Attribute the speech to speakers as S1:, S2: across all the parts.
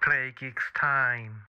S1: Play Geeks time.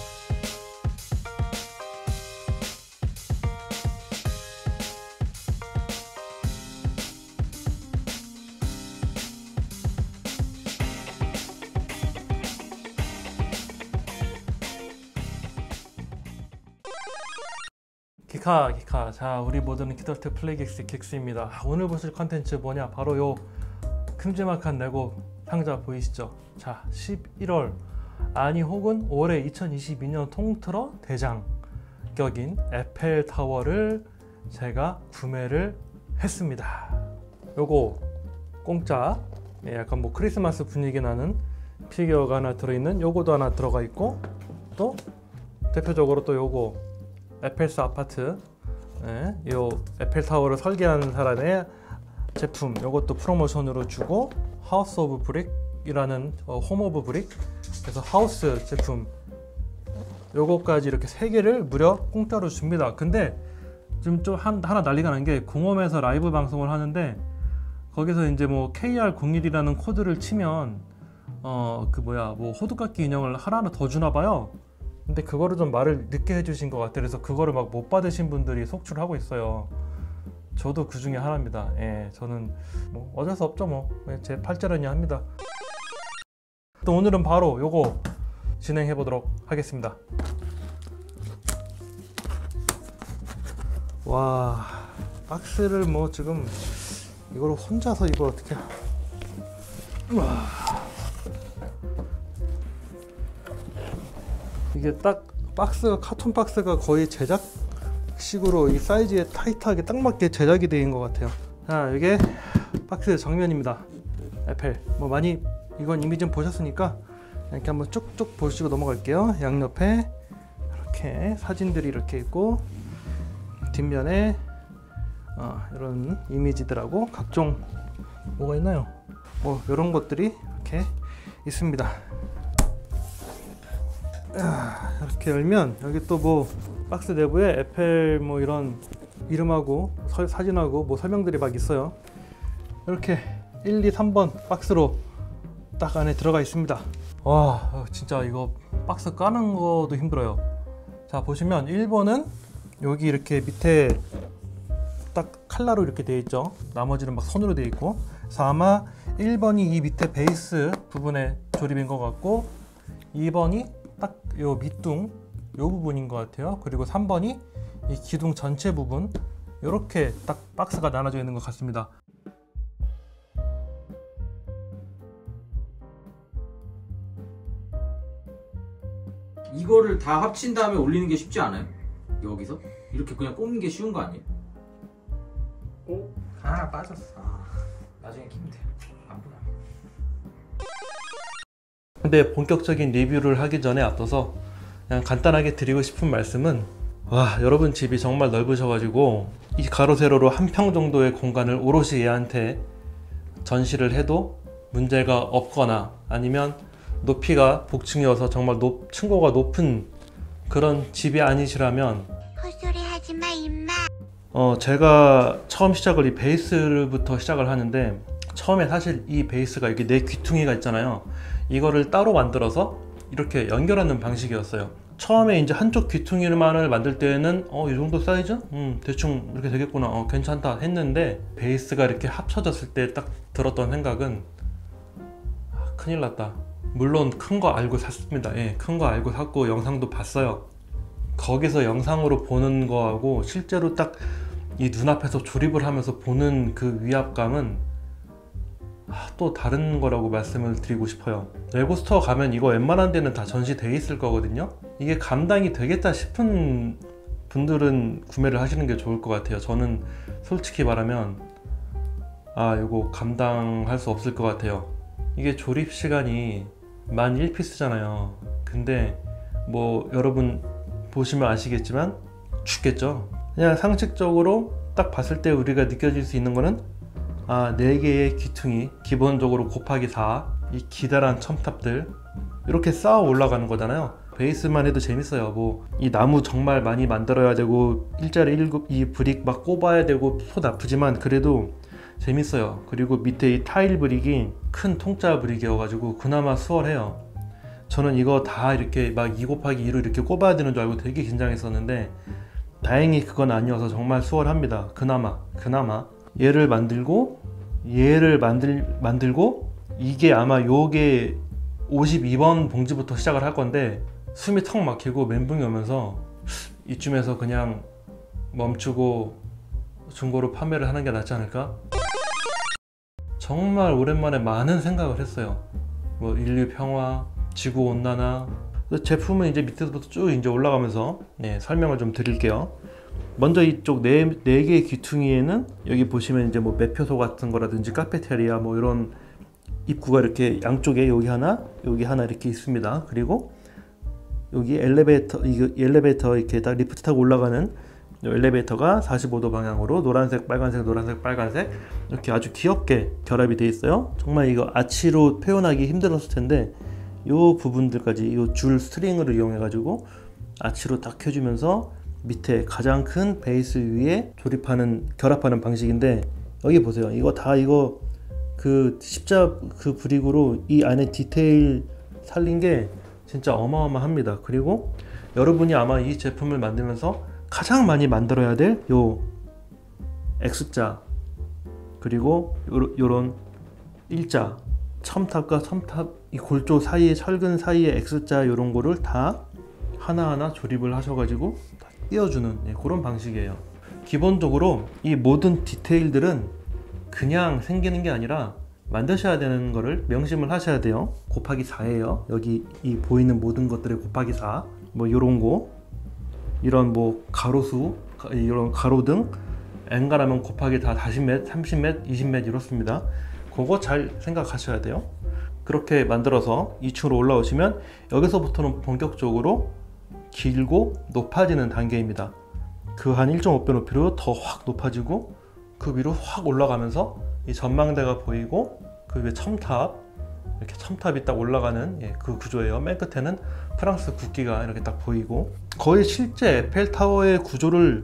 S2: 기카. 자, 우리 모두는 키더트 플레이기스 긱스입니다. 오늘 보실 컨텐츠 뭐냐, 바로 요 큼지막한 레고 상자 보이시죠? 자, 11월 아니 혹은 올해 2022년 통틀어 대장격인 에펠타워를 제가 구매를 했습니다. 요거 공짜, 약간 뭐 크리스마스 분위기 나는 피규어가 하나 들어있는 요거도 하나 들어가 있고, 또 대표적으로 또 요거 에펠스 아파트, 요 에펠타워를 설계한 사람의 제품, 요것도 프로모션으로 주고, 하우스 오브 브릭이라는 홈 오브 브릭, 그래서 하우스 제품 요거까지 이렇게 3개를 무려 공짜로 줍니다. 근데 지금 좀 하나 난리가 난 게, 공홈에서 라이브 방송을 하는데 거기서 이제 뭐 KR01이라는 코드를 치면 뭐 호두깎이 인형을 하나 더 주나 봐요. 근데 그거를 좀 말을 늦게 해주신 것 같아요. 그래서 그거를 막 못 받으신 분들이 속출을 하고 있어요. 저도 그 중에 하나입니다. 저는 뭐 어쩔 수 없죠. 뭐 제 팔자려니 합니다. 또 오늘은 바로 요거 진행해 보도록 하겠습니다. 와, 박스를 뭐 지금 이걸 혼자서 이걸 어떻게, 우와. 이게 딱 박스가, 카톤 박스가 거의 제작식으로 이 사이즈에 타이트하게 딱 맞게 제작이 되어 있는 것 같아요. 자, 이게 박스 정면입니다. 에펠, 뭐 많이 이건 이미 좀 보셨으니까 이렇게 한번 쭉쭉 보시고 넘어갈게요. 양옆에 이렇게 사진들이 이렇게 있고, 뒷면에 이런 이미지들하고 각종 뭐가 있나요? 뭐 이런 것들이 이렇게 있습니다. 이렇게 열면 여기 또 뭐 박스 내부에 에펠 뭐 이런 이름하고 사진하고 뭐 설명들이 막 있어요. 이렇게 1, 2, 3번 박스로 딱 안에 들어가 있습니다. 와, 진짜 이거 박스 까는 것도 힘들어요. 자, 보시면 1번은 여기 이렇게 밑에 딱 칼라로 이렇게 되어 있죠. 나머지는 막 선으로 되어 있고, 그래서 아마 1번이 이 밑에 베이스 부분에 조립인 것 같고, 2번이 딱 요 밑둥 요 부분인 것 같아요. 그리고 3번이 이 기둥 전체 부분, 요렇게 딱 박스가 나눠져 있는 것 같습니다.
S3: 이거를 다 합친 다음에 올리는 게 쉽지 않아요? 여기서? 이렇게 그냥 꼽는 게 쉬운 거 아니에요?
S1: 하나 빠졌어.
S3: 나중에 끼면 돼요. 안 보나?
S2: 근데 본격적인 리뷰를 하기 전에 앞서서 그냥 간단하게 드리고 싶은 말씀은, 와, 여러분 집이 정말 넓으셔가지고 이 가로 세로로 한 평 정도의 공간을 오롯이 얘한테 전시를 해도 문제가 없거나, 아니면 높이가 복층이어서 정말 층고가 높은 그런 집이 아니시라면,
S4: 헛소리 하지마 임마.
S2: 제가 처음 시작을 이 베이스부터 시작을 하는데, 처음에 사실 이 베이스가 여기 네 귀퉁이가 있잖아요. 이거를 따로 만들어서 이렇게 연결하는 방식이었어요. 처음에 이제 한쪽 귀퉁이만을 만들 때는 이 정도 사이즈? 대충 이렇게 되겠구나, 괜찮다 했는데, 베이스가 이렇게 합쳐졌을 때 딱 들었던 생각은, 큰일 났다. 물론 큰 거 알고 샀습니다. 큰 거 알고 샀고 영상도 봤어요. 거기서 영상으로 보는 거하고 실제로 딱 이 눈앞에서 조립을 하면서 보는 그 위압감은 또 다른 거라고 말씀을 드리고 싶어요. 레고 스토어 가면 이거 웬만한 데는 다 전시되어 있을 거거든요. 이게 감당이 되겠다 싶은 분들은 구매를 하시는 게 좋을 것 같아요. 저는 솔직히 말하면 이거 감당할 수 없을 것 같아요. 이게 조립 시간이 1피스잖아요. 근데 뭐 여러분 보시면 아시겠지만 죽겠죠. 그냥 상식적으로 딱 봤을 때 우리가 느껴질 수 있는 거는 4개의 귀퉁이 기본적으로 곱하기 4, 이 기다란 첨탑들 이렇게 쌓아 올라가는 거잖아요. 베이스만 해도 재밌어요. 뭐 이 나무 정말 많이 만들어야 되고 일자리 1급 이 브릭 막 꼽아야 되고 속 아프지만 그래도 재밌어요. 그리고 밑에 이 타일 브릭이 큰 통짜 브릭이어가지고 그나마 수월해요. 저는 이거 다 이렇게 막 2 곱하기 2로 이렇게 꼽아야 되는 줄 알고 되게 긴장했었는데 다행히 그건 아니어서 정말 수월합니다. 그나마 얘를 만들고 얘를 만들고 이게 아마 요게 52번 봉지부터 시작을 할 건데 숨이 턱 막히고 멘붕이 오면서 이쯤에서 그냥 멈추고 중고로 판매를 하는 게 낫지 않을까? 정말 오랜만에 많은 생각을 했어요. 뭐 인류 평화, 지구 온난화. 제품은 이제 밑에서부터 쭉 이제 올라가면서 설명을 좀 드릴게요. 먼저 이쪽 네 개의 귀퉁이에는 여기 보시면 이제 뭐 매표소 같은 거라든지 카페테리아 뭐 이런 입구가 이렇게 양쪽에 여기 하나 이렇게 있습니다. 그리고 여기 엘리베이터 이렇게 딱 리프트 타고 올라가는 엘리베이터가 45도 방향으로 노란색, 빨간색, 노란색, 빨간색 이렇게 아주 귀엽게 결합이 되어 있어요. 정말 이거 아치로 표현하기 힘들었을 텐데 이 부분들까지 이 줄 스트링을 이용해 가지고 아치로 딱 켜주면서 밑에 가장 큰 베이스 위에 결합하는 방식인데 여기 보세요. 이거 다 그 십자 그 브릭으로 이 안에 디테일 살린 게 진짜 어마어마합니다. 그리고 여러분이 아마 이 제품을 만들면서 가장 많이 만들어야 될 요 X자 그리고 요런 일자 첨탑과 첨탑 이 골조 사이에 철근 사이에 X자 요런 거를 다 하나하나 조립을 하셔가지고 다 띄워주는 그런 방식이에요. 기본적으로 이 모든 디테일들은 그냥 생기는 게 아니라 만드셔야 되는 거를 명심을 하셔야 돼요. 곱하기 4예요. 여기 이 보이는 모든 것들의 곱하기 4 뭐 요런 거 이런 뭐 가로수 이런 가로등 엔간하면 곱하기 다 40m, 30m, 20m 이렇습니다. 그거 잘 생각하셔야 돼요. 그렇게 만들어서 2층으로 올라오시면 여기서부터는 본격적으로 길고 높아지는 단계입니다. 그 한 1.5배 높이로 더 확 높아지고 그 위로 확 올라가면서 이 전망대가 보이고 그 위에 첨탑 이렇게 첨탑이 딱 올라가는 그 구조예요. 맨 끝에는 프랑스 국기가 이렇게 딱 보이고 거의 실제 에펠타워의 구조를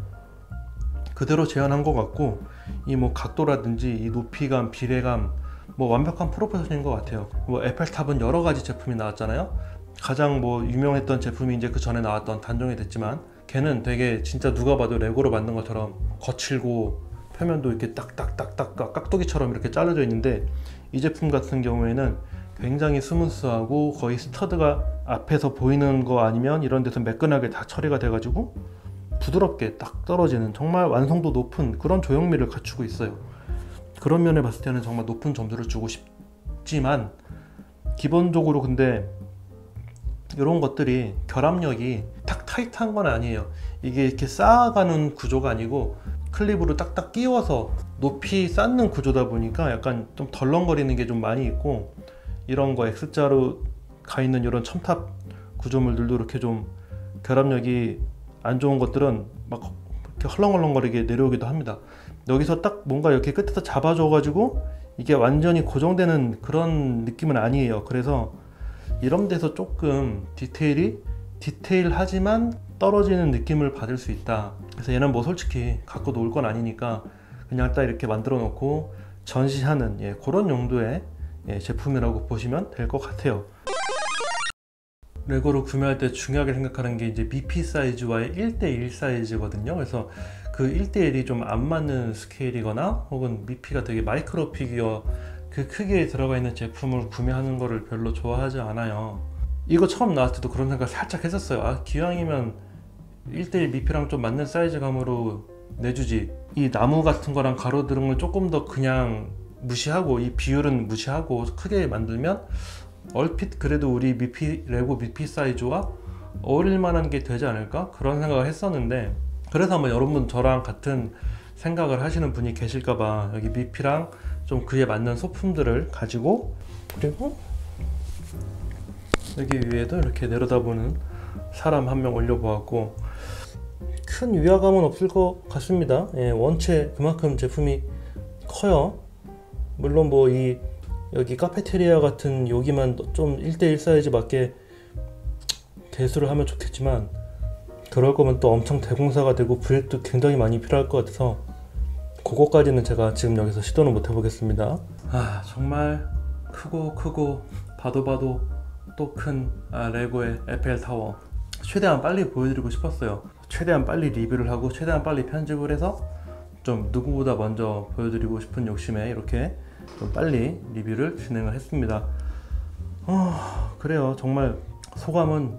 S2: 그대로 재현한 것 같고 이 뭐 각도라든지 이 높이감, 비례감 뭐 완벽한 프로포션인 것 같아요. 뭐 에펠탑은 여러 가지 제품이 나왔잖아요. 가장 뭐 유명했던 제품이 이제 그 전에 나왔던 단종이 됐지만 걔는 되게 진짜 누가 봐도 레고로 만든 것처럼 거칠고 표면도 이렇게 딱딱딱딱 깍두기처럼 이렇게 잘라져 있는데 이 제품 같은 경우에는 굉장히 스무스하고 거의 스터드가 앞에서 보이는 거 아니면 이런 데서 매끈하게 다 처리가 돼 가지고 부드럽게 딱 떨어지는 정말 완성도 높은 그런 조형미를 갖추고 있어요. 그런 면에 봤을 때는 정말 높은 점수를 주고 싶지만 기본적으로 근데 이런 것들이 결합력이 탁 타이트한 건 아니에요. 이게 이렇게 쌓아가는 구조가 아니고 클립으로 딱딱 끼워서 높이 쌓는 구조다 보니까 약간 좀 덜렁거리는 게 좀 많이 있고 이런 거 X자로 가 있는 이런 첨탑 구조물들도 이렇게 좀 결합력이 안 좋은 것들은 막 이렇게 헐렁헐렁거리게 내려오기도 합니다. 여기서 딱 뭔가 이렇게 끝에서 잡아줘 가지고 이게 완전히 고정되는 그런 느낌은 아니에요. 그래서 이런 데서 조금 디테일하지만 떨어지는 느낌을 받을 수 있다. 그래서 얘는 뭐 솔직히 갖고 놀 건 아니니까 그냥 딱 이렇게 만들어 놓고 전시하는 그런 용도의 제품이라고 보시면 될 것 같아요. 레고를 구매할 때 중요하게 생각하는 게 이제 미피 사이즈와의 1:1 사이즈거든요. 그래서 그 1:1이 좀 안 맞는 스케일이거나 혹은 미피가 되게 마이크로 피규어 그 크기에 들어가 있는 제품을 구매하는 거를 별로 좋아하지 않아요. 이거 처음 나왔을 때도 그런 생각 살짝 했었어요. 아, 기왕이면 1:1 미피랑 좀 맞는 사이즈감으로 내주지. 이 나무 같은 거랑 가로등을 조금 더 그냥 무시하고 이 비율은 무시하고 크게 만들면 얼핏 그래도 우리 레고 미피 사이즈와 어울릴 만한 게 되지 않을까? 그런 생각을 했었는데 그래서 한번 여러분 저랑 같은 생각을 하시는 분이 계실까봐 여기 미피랑 좀 그에 맞는 소품들을 가지고 그리고 여기 위에도 이렇게 내려다보는 사람 한 명 올려보았고 큰 위화감은 없을 것 같습니다. 원체 그만큼 제품이 커요. 물론 뭐 이 여기 카페테리아 같은 여기만 좀 1:1 사이즈 맞게 개수를 하면 좋겠지만 그럴 거면 또 엄청 대공사가 되고 브릭도 굉장히 많이 필요할 것 같아서 그거까지는 제가 지금 여기서 시도는 못 해보겠습니다. 아 정말 크고 봐도 또 큰 레고의 에펠타워 최대한 빨리 보여드리고 싶었어요. 최대한 빨리 리뷰를 하고 최대한 빨리 편집을 해서 좀 누구보다 먼저 보여드리고 싶은 욕심에 이렇게 좀 빨리 리뷰를 진행을 했습니다. 그래요. 정말 소감은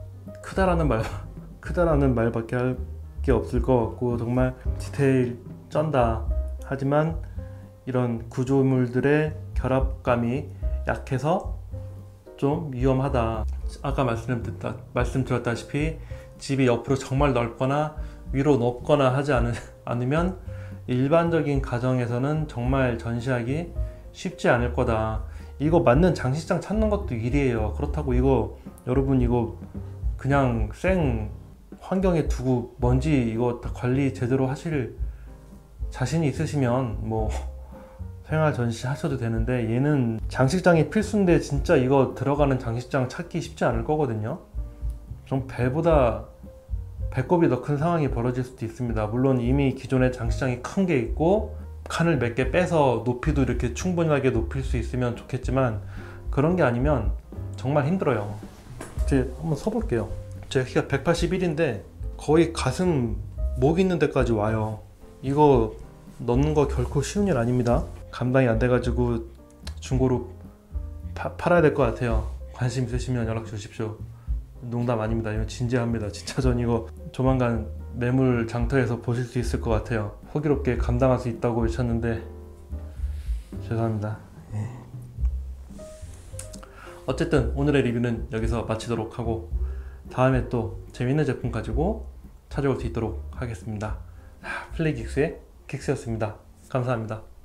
S2: 크다라는 말밖에 할 게 없을 것 같고, 정말 디테일 쩐다. 하지만 이런 구조물들의 결합감이 약해서 좀 위험하다. 아까 말씀드렸다시피 집이 옆으로 정말 넓거나 위로 높거나 하지 않으면 일반적인 가정에서는 정말 전시하기 쉽지 않을 거다. 이거 맞는 장식장 찾는 것도 일이에요. 그렇다고 여러분 이거 그냥 생 환경에 두고 먼지 이거 다 관리 제대로 하실 자신이 있으시면 뭐 생활 전시 하셔도 되는데, 얘는 장식장이 필수인데 진짜 이거 들어가는 장식장 찾기 쉽지 않을 거거든요. 좀 배꼽이 더 큰 상황이 벌어질 수도 있습니다. 물론 이미 기존에 장식장이 큰 게 있고 칸을 몇 개 빼서 높이도 이렇게 충분하게 높일 수 있으면 좋겠지만, 그런 게 아니면 정말 힘들어요. 이제 한번 서볼게요. 제 키가 181인데 거의 가슴 목 있는 데까지 와요. 이거 넣는 거 결코 쉬운 일 아닙니다. 감당이 안 돼가지고 중고로 팔아야 될 것 같아요. 관심 있으시면 연락 주십시오. 농담 아닙니다. 이거 진지합니다. 진짜 전 이거 조만간 매물 장터에서 보실 수 있을 것 같아요. 호기롭게 감당할 수 있다고 외쳤는데 죄송합니다. 어쨌든 오늘의 리뷰는 여기서 마치도록 하고, 다음에 또 재밌는 제품 가지고 찾아올 수 있도록 하겠습니다. 플레이긱스의 긱스였습니다. 감사합니다.